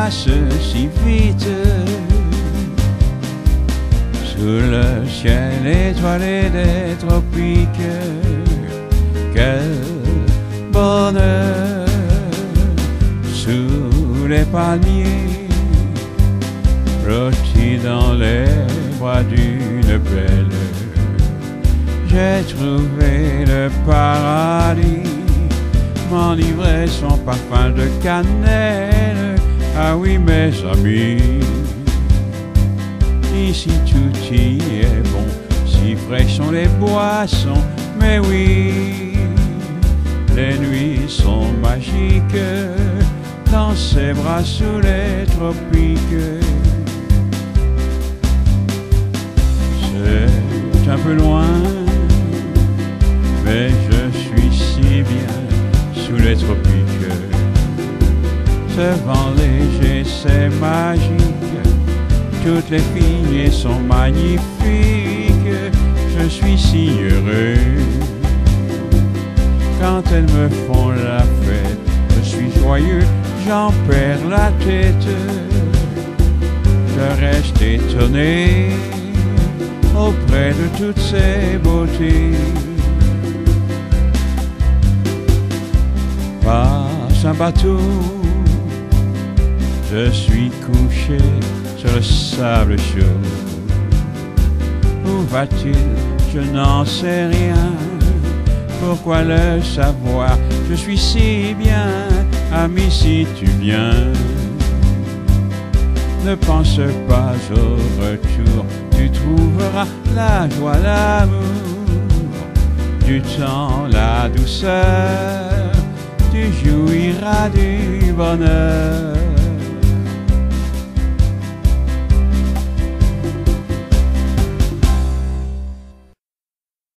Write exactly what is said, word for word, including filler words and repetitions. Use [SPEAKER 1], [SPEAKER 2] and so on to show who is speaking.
[SPEAKER 1] passe si vite. Sous le ciel étoilé des tropiques, quel bonheur. Sous les palmiers, blotti dans les bras d'une belle, j'ai trouvé le paradis, m'enivrer son parfum de cannelle. Ah oui mes amis, ici tout y est bon, si frais sont les boissons, mais oui, les nuits sont magiques, dans ses bras sous les tropiques. C'est un peu loin, mais je suis si bien sous les tropiques. Ce vent léger, c'est magique, toutes les filles sont magnifiques. Je suis si heureux quand elles me font la fête. Je suis joyeux, j'en perds la tête. Je reste étonné auprès de toutes ces beautés. Passe un bateau, je suis couché sur le sable chaud. Où va-t-il? Je n'en sais rien. Pourquoi le savoir? Je suis si bien, ami, si tu viens. Ne pense pas au retour, tu trouveras la joie, l'amour, du temps, la douceur, tu jouiras du bonheur.